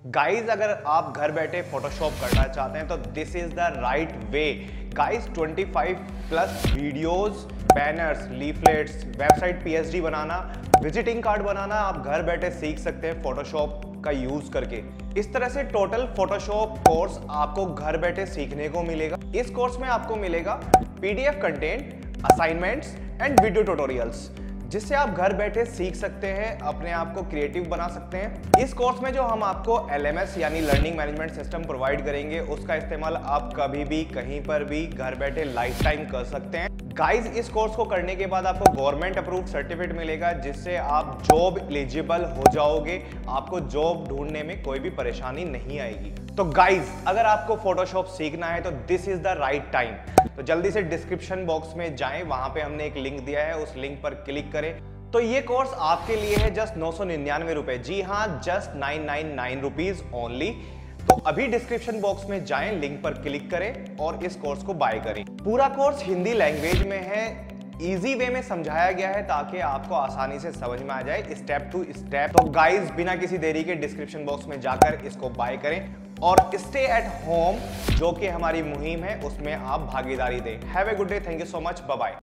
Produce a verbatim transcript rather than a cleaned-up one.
Guys अगर आप घर बैठे फोटोशॉप करना चाहते हैं तो this is the right way. Guys पच्चीस plus videos, banners, leaflets, website PhD बनाना, विजिटिंग कार्ड बनाना आप घर बैठे सीख सकते हैं फोटोशॉप का यूज करके। इस तरह से टोटल फोटोशॉप कोर्स आपको घर बैठे सीखने को मिलेगा। इस कोर्स में आपको मिलेगा PDF content, assignments and video tutorials, जिससे आप घर बैठे सीख सकते हैं, अपने आप को क्रिएटिव बना सकते हैं। इस कोर्स में जो हम आपको एलएमएस यानी लर्निंग मैनेजमेंट सिस्टम प्रोवाइड करेंगे, उसका इस्तेमाल आप कभी भी कहीं पर भी घर बैठे लाइफ टाइम कर सकते हैं। गाइज इस कोर्स को करने के बाद आपको गवर्नमेंट अप्रूव्ड सर्टिफिकेट मिलेगा, जिससे आप जॉब एलिजिबल हो जाओगे। आपको जॉब ढूंढने में कोई भी परेशानी नहीं आएगी। तो गाइज अगर आपको फोटोशॉप सीखना है तो this is the right time. तो जल्दी से डिस्क्रिप्शन बॉक्स में जाएं, वहां पे हमने एक लिंक दिया है, उस लिंक पर क्लिक करें। तो ये कोर्स आपके लिए है जस्ट नौ सौ निन्यानवे रुपए। जी हाँ, just nine nine nine rupees only. तो अभी डिस्क्रिप्शन बॉक्स में जाएं, लिंक पर क्लिक करें और इस कोर्स को बाय करें। पूरा कोर्स हिंदी लैंग्वेज में है, इजी वे में समझाया गया है ताकि आपको आसानी से समझ में आ जाए स्टेप टू स्टेप। तो गाइज बिना किसी देरी के डिस्क्रिप्शन बॉक्स में जाकर इसको बाय करें और स्टे एट होम जो कि हमारी मुहिम है उसमें आप भागीदारी दें। Have a good day, thank you so much, bye bye.